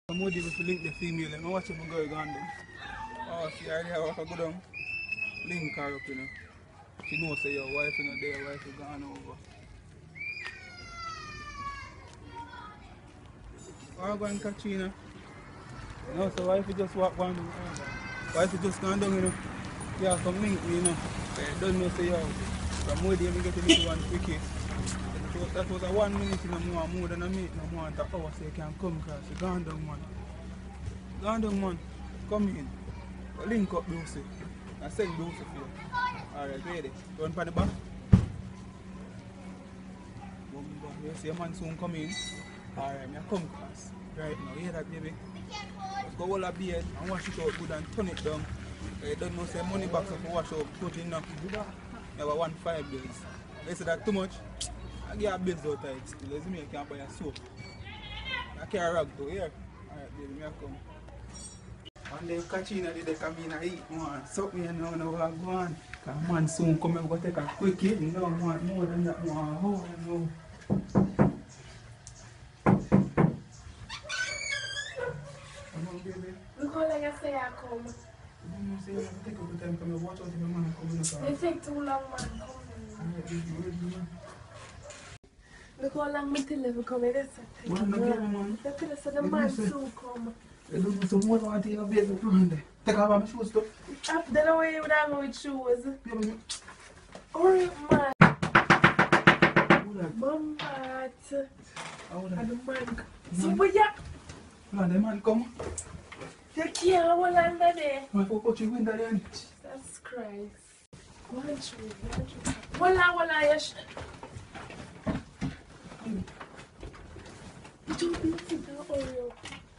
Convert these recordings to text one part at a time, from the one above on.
I'm more able to link the female. I'm watching my girl gone down. Oh, she already have to go down. Link her up, you know. She knows say your wife is not there, wife is gone over. I'm going to catch you, you know. You know, so wife is just walk one down. Wife is just gone down, you know. Yeah, come link me, you know. I don't know say yo. From more day, I get to meet one quickie. That was a 1 minute in a more than a minute no more at hour so you can come across. You gone down, man. Gone down, man. Come in. Link up, Lucy. I send Lucy for you. Alright, ready? Run for the back. You see a man soon come in. Alright, I come across. Right now, hear that, baby? Let's go all a beard and wash it out good and turn it down. You don't know, say money box of wash out, put in now. You have a 1.5 days. You say that too much? I get a bills out of it still. Let's me, I can't buy a soap. I carry a rag too, here. Alright, baby, I come. And then Katrina did they come in and eat, man. Suck me and now I go on. Because man soon come and go take a quick hit. You don't want more than that, man. Oh, you know. Come on, baby. Look how long I say I come. You say you take up the time, come and watch out if your man come in the car. They take too long, man. Come on. Alright, baby, ready, man. Look how long me till you come. That's it. Man, no give me, man. That's it. So the man soon come. You do some more want to your baby friend. Take off my shoes too. After the way you would have with shoes. Yeah, baby. Hurry, man. Who that? Mama. How that? And the man. So where ya? Man, the man come. You can't hold under there. Man, for put your window there. That's Christ. One shoe. Walla, yes. You don't need to do Oreo.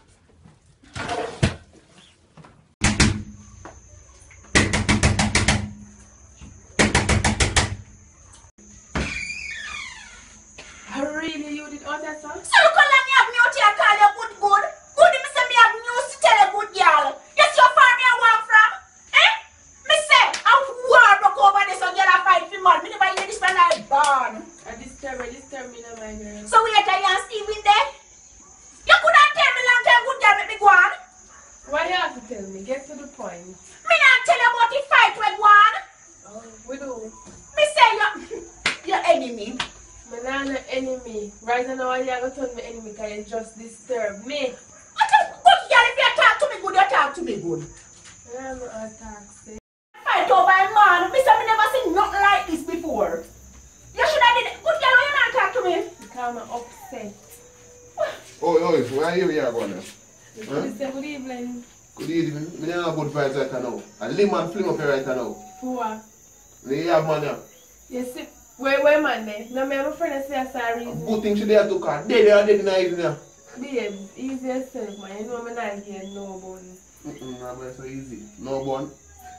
Really, you did all that stuff? So you call me up mute here, call you good. Good, me say me have news to tell you good girl. Yes, your farm you walk from. Eh? Me say, I'm war broke over this so girl a fight for man. Me never hear this when I born. This time me no my girl. So we tell you and Steve in there? You couldn't tell me long time good girl make me go on. Why you have to tell me? Get to the point. Me not tell you about the fight with one. Oh, we do. Me say you your enemy. My nana enemy. Right now you are going to turn me enemy because you just disturb me. What is good girl if you talk to me good, you talk to me good. I'm not taxi. Fight over a man. Me say me never seen nothing like this before. You should have did it. Good girl, why you not talk to me? Because I'm upset. Oh, where are you here going now? Good evening. Good evening. Me have good vibes right now. And Lim and fling up here right now. Who are? Me have money. You see, where man there? No, me have a friend that say I'm sorry. Good thing she there to car. They are dead in the evening. Babe, easy yourself, man. You know me not getting no bun. I'm so easy. No bun.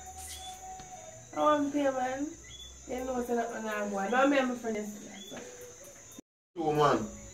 I want to pay, man. You know what's up on our boy. No, me have a friend that say that. So man.